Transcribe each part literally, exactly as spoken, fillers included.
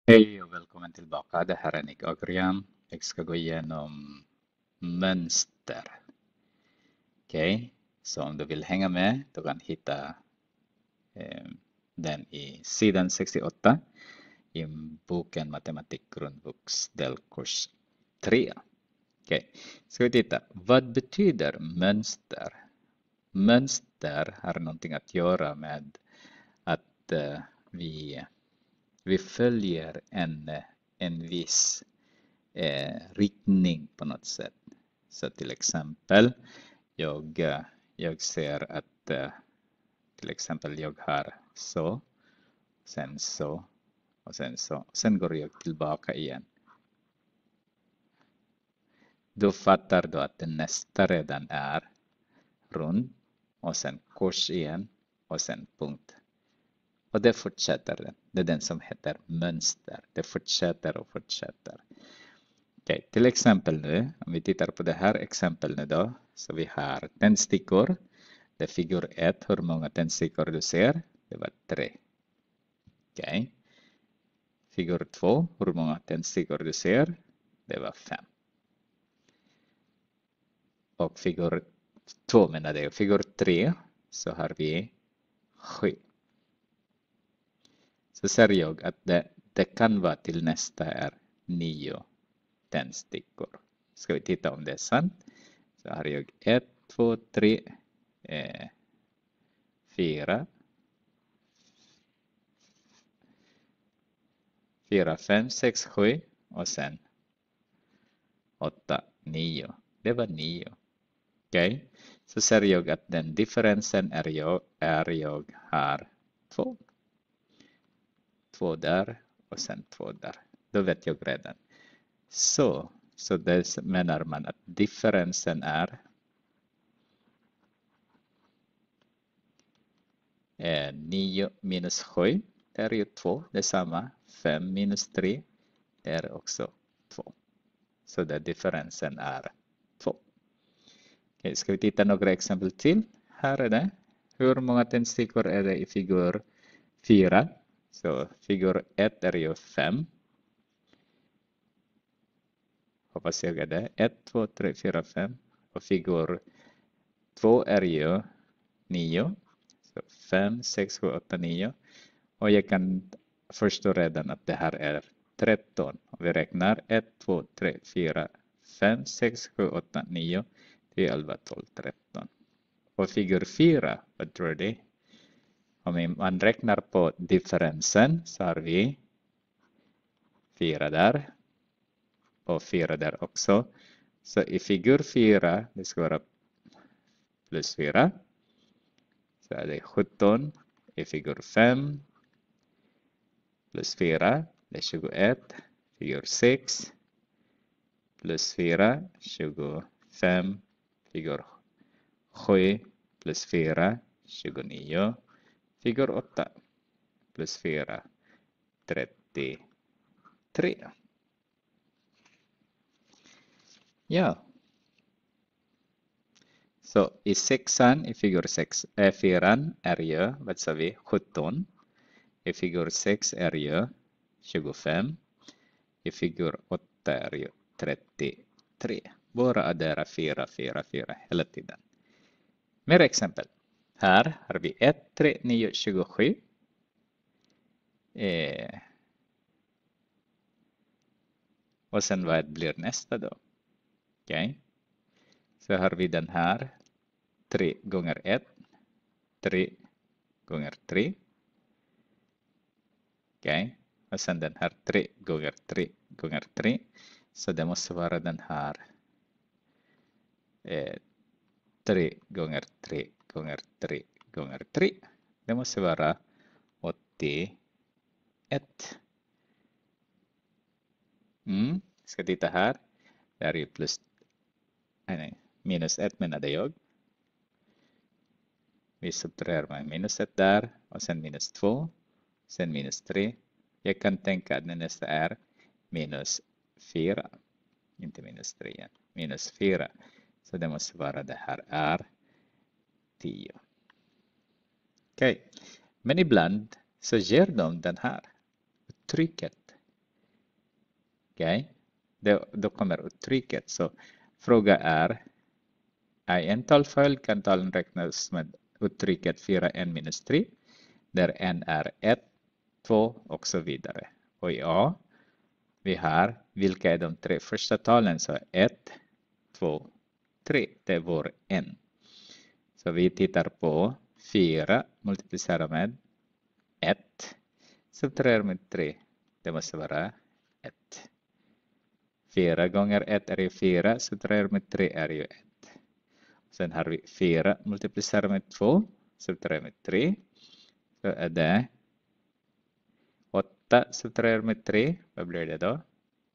Hej och välkommen tillbaka. Det här är Nick Agrian. Jag ska gå igenom mönster. Okej, okay. Så om du vill hänga med, du kan hitta eh, den i sidan sextioåtta i boken Matematik grundvux delkurs tre. Okej, okay. Ska vi titta. Vad betyder mönster? Mönster har någonting att göra med att eh, vi Vi följer en, en viss eh, riktning på något sätt. Så till exempel, jag, eh, jag ser att eh, till exempel jag har så, sen så och sen så. Sen går jag tillbaka igen. Då fattar du att den nästa redan är rund och sen kors igen och sen punkt. Och det fortsätter den. Det är den som heter mönster. Det fortsätter och fortsätter. Okej, till exempel nu, om vi tittar på det här exempel nu då, så vi har tändstickor. Det är figur ett, hur många tändstickor du ser? Det var tre. Okej. Figur två, hur många tändstickor du ser? Det var fem. Och figur två menar det, figur tre så har vi sju. Så ser jag att det, det kan vara till nästa är nio tändstickor. Ska vi titta om det är sant? Så har jag ett, två, tre, eh, fyra, fyra, fem, sex, sju och sen åtta, nio. Det var nio. Okej, okay. Så ser jag att den differensen är jag, är jag har två. Två där och sen två där. Då vet jag redan. Så, så det menar man att differensen är eh, nio minus sju. Det är ju två, det är samma. fem minus tre, det är också två. Så där differensen är två. Okej, ska vi titta några exempel till? Här är det. Hur många tändstickor är det i figur fyra? Så figur ett är ju fem. Hoppas jag är det. ett, två, tre, fyra, fem. Och figur två är ju nio. Så fem, sex, sju, åtta, nio. Och jag kan förstå redan att det här är tretton. Och vi räknar ett, två, tre, fyra, fem, sex, sju, åtta, nio. Det är elva, tolv, tretton. Och figur fyra, vad tror du? Om man räknar på differensen så har vi fyra där. Och fyra där också. Så i figur fyra, det ska vara plus fyra. Så är det sjutton. I figur fem. Plus fyra, det är tjugoett. Figur sex. Plus fyra, tjugofem. Figur sju. Plus fyra, tjugonio. Figur åtta. Plus fyra, trettiotre. Ja. Så i sexan, i figur sex, äh, fyran är ju, vad sa vi, sjutton. I figur sex är ju tjugofem. I figur åtta är ju trettiotre. Bara addera fyra, fyra, fyra hela tiden. Mer exempel. Här har vi ett, tre, nio, tjugosju. Eh. Och sen vad blir nästa då? Okej. Okay. Så har vi den här. tre gånger ett. tre gånger tre. Okej. Okay. Och sen den här tre gånger tre gånger tre. Så det måste vara den här. Eh, tre gånger tre gånger tre gånger tre. Det måste vara åttioett. Mm. Ska titta här. Det är ju plus. Nej, nej. Minus ett menade jag. Vi subtraherar med minus ett där. Och sen minus två. Sen minus tre. Jag kan tänka att nästa är minus fyra. Inte minus tre igen. Minus fyra. Så det måste vara det här är tio. Okej. Okay. Men ibland så ger de den här uttrycket Okej, då, då kommer uttrycket. Så fråga är, i en talföljd kan talen räknas med uttrycket fyra n minus tre, där n är ett, två och så vidare. Och i A, vi har, vilka är de tre första talen? Så ett, två, tre, det är vår n. Så vi tittar på fyra multiplicerar med ett, subtraherar med tre, det måste vara ett. fyra gånger ett är ju fyra, subtraherar med tre är ju ett. Sen har vi fyra multiplicerar med två, subtraherar med tre, så är det åtta subtraherar med tre, vad blir det då?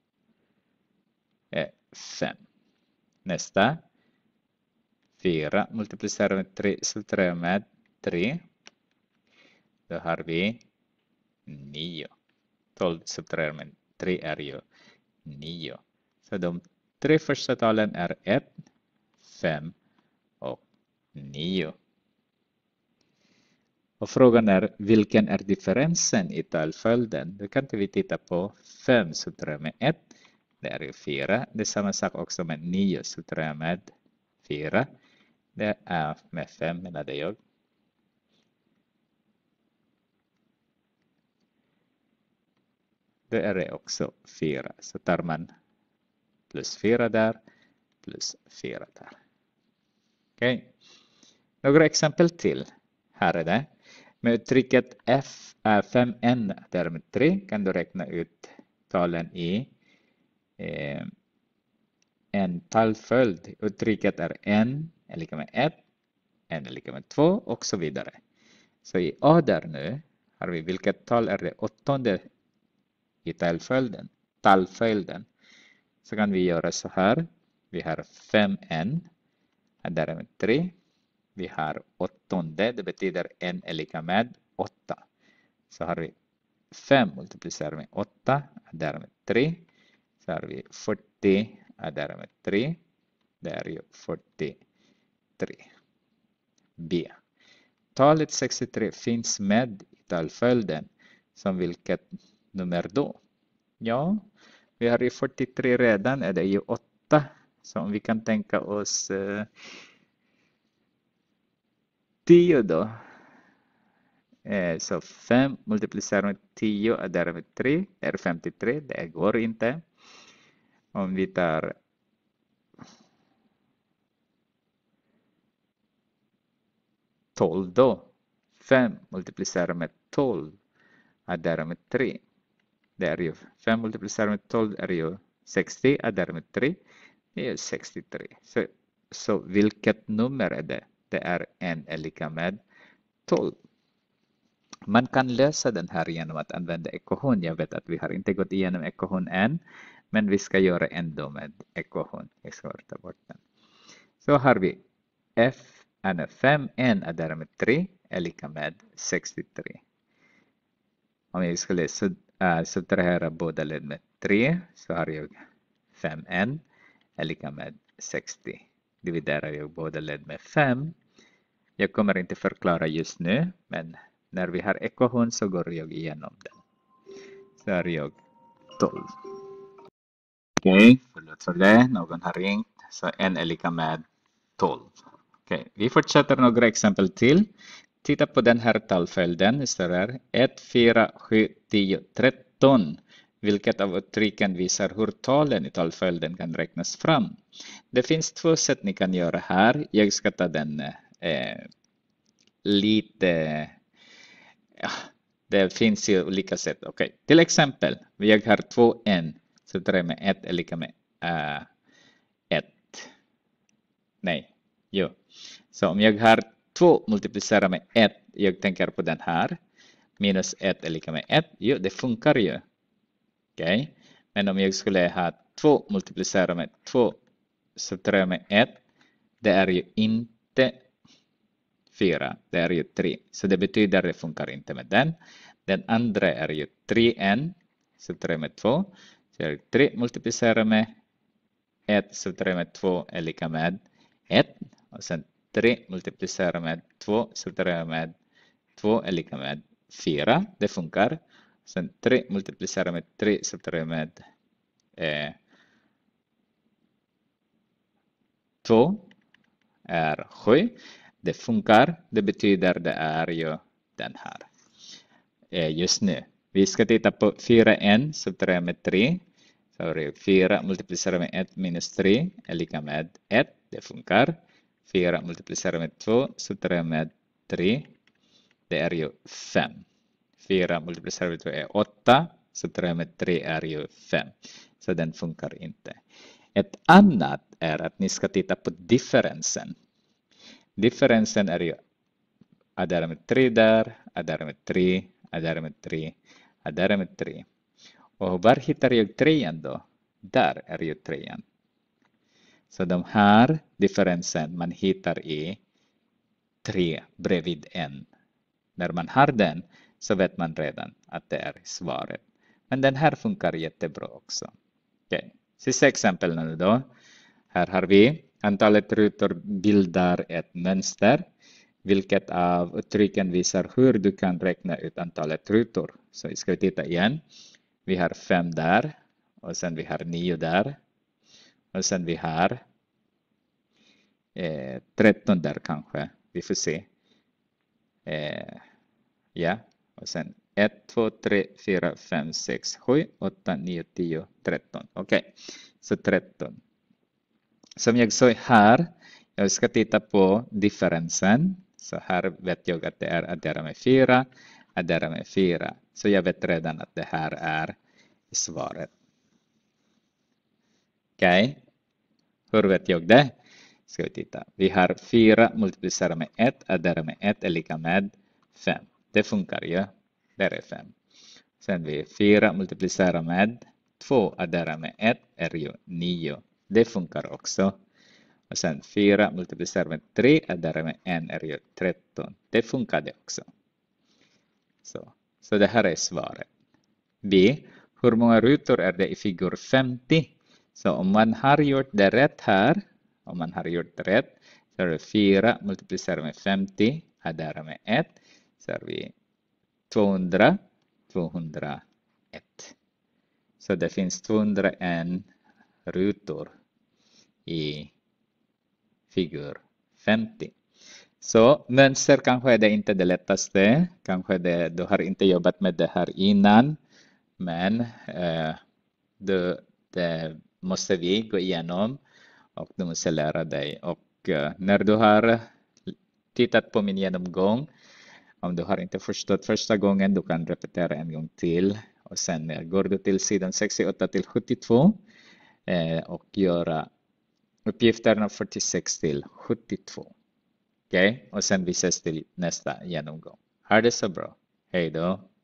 Eh, fem. Nästa, fyra multiplicerar med tre, subtraherar med tre, då har vi nio. tolv subtraherar med tre är ju nio. Så de tre första talen är ett, fem och nio. Och frågan är, vilken är differensen i talföljden? Då kan vi titta på fem subtraherar med ett, det är ju fyra. Det är samma sak också med nio subtraherar med fyra. Det är med fem menade jag. Det är det också fyra. Så tar man plus fyra där, plus fyra där. Okej. Okay. Några exempel till. Här är det. Med uttrycket f är fem n därmed tre kan du räkna ut talen i eh, en talföljd. Uttrycket är n är lika med ett, n är lika med två och så vidare. Så i A där nu har vi vilket tal är det åttonde i talföljden. talföljden. Så kan vi göra så här. Vi har fem n är därmed tre. Vi har åttonde, det betyder n är lika med åtta. Så har vi fem multiplicerar med åtta är därmed tre. Så har vi fyrtio är därmed tre. Det är ju fyrtiotre. B. Talet sextiotre finns med i talföljden som vilket nummer då? Ja, vi har ju fyrtiotre redan, är det ju åtta. Så om vi kan tänka oss eh, tio då. Eh, så fem multiplicerar med tio är därmed tre. Det är femtiotre, det går inte. Om vi tar tolv då. fem multiplicerar med tolv är därmed tre. Det är ju fem multiplicerar med tolv är ju sextio är därmed tre. Det är sextiotre. Så, så vilket nummer är det? Det är n är lika med tolv. Man kan lösa den här genom att använda ekvation. Jag vet att vi har inte gått igenom ekvation än. Men vi ska göra ändå med ekvation. Jag ska ta bort den. Så har vi f är fem, n är därmed tre är lika med sextiotre. Om jag skulle äh, subtrahera båda led med tre så har jag fem n är lika med sextio. Dividerar jag båda led med fem. Jag kommer inte förklara just nu, men när vi har ekvation så går jag igenom den. Så har jag tolv. Okej, okay, förlåt för det. Någon har ringt. Så n är lika med tolv. Okej, okay. Vi fortsätter några exempel till. Titta på den här talföljden. Det står här ett, fyra, sju, tio, tretton. Vilket av uttrycken visar hur talen i talföljden kan räknas fram? Det finns två sätt ni kan göra här. Jag ska ta den eh, lite... Ja, det finns ju olika sätt. Okej, okay. Till exempel, jag har två n. Så tar jag med ett är lika med uh, ett. Nej, jo. Så om jag har två multiplicerar med ett, jag tänker på den här. Minus ett är lika med ett. Jo, det funkar ju. Okej. Okay. Men om jag skulle ha två multiplicerar med två, så tar jag med ett. Det är ju inte fyra. Det är ju tre. Så det betyder att det funkar inte med den. Den andra är ju tre n. Så tar jag med två. Så tre multiplicerar med ett, så tre med två är lika med ett. Och sen tre multiplicerar med två, så tre med två är lika med fyra. Det funkar. Sen tre multiplicerar med tre, så tre med är två är sju. Det funkar. Det betyder det är ju den här. Eh, just nu. Vi ska titta på fyra n subtraherat med tre. Så är det fyra multiplicerat med ett minus tre är lika med ett. Det funkar. fyra multiplicerat med två subtraherat med tre. Det är ju fem. fyra multiplicerat med två är åtta. Subtraherat med tre är ju fem. Så den funkar inte. Ett annat är att ni ska titta på differensen. Differensen är ju addera med tre där, addera med tre, addera med tre, addera med tre. Och var hittar jag trean då? Där är ju trean. Så de här differensen man hittar i tre bredvid en. När man har den så vet man redan att det är svaret. Men den här funkar jättebra också. Okej, sista exempel nu då. Här har vi antalet rutor bildar ett mönster. Vilket av uttrycken visar hur du kan räkna ut antalet rutor. Så vi ska titta igen. Vi har fem där. Och sen vi har nio där. Och sen vi har eh, tretton där kanske. Vi får se. Eh, ja. Och sen ett, två, tre, fyra, fem, sex, sju, åtta, nio, tio, tretton. Okej. Okay. Så tretton. Som jag sa här. Jag ska titta på differensen. Så här vet jag att det är addera med fyra, addera med fyra. Så jag vet redan att det här är svaret. Okej. Okay. Hur vet jag det? Ska vi titta. Vi har fyra multiplicerat med ett, addera med ett är lika med fem. Det funkar ju. Där är fem. Sen vi fyra multiplicerat med två, addera med ett är ju nio. Det funkar också. Och sen fyra multiplicerat med tre, addera med en är ju tretton. Det funkar det också. Så, så det här är svaret. B. Hur många rutor är det i figur femtio? Så om man har gjort det rätt här. Om man har gjort det rätt. Så är det fyra multiplicerat med femtio, addera med ett. Så är vi tvåhundra, tvåhundraett. Så det finns tvåhundraen rutor i figur femtio. Så mönster kanske är det inte det lättaste. Kanske det, du har inte jobbat med det här innan. Men eh, det, det måste vi gå igenom. Och du måste lära dig. Och eh, när du har tittat på min genomgång. Om du har inte förstått första gången. Du kan repetera en gång till. Och sen eh, går du till sidan sextioåtta till sjuttiotvå. Eh, och göra uppgifterna fyrtiosex till sjuttiotvå. Okej, okay? Och sen vi ses till nästa genomgång. Ha det så bra. Hej då.